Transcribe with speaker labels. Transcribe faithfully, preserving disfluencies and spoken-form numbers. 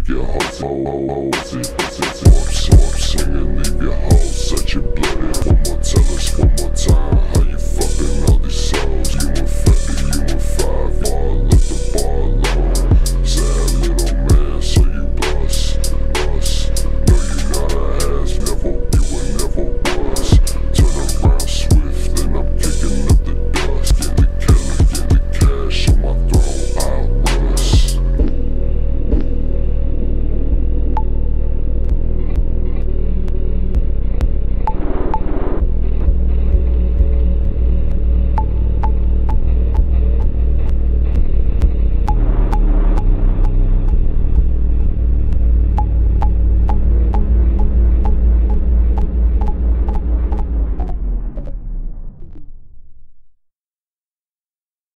Speaker 1: leave your hoe fuzzy. Swap, swap, swing and leave your hoe such a bloody. One more, tell us one more time.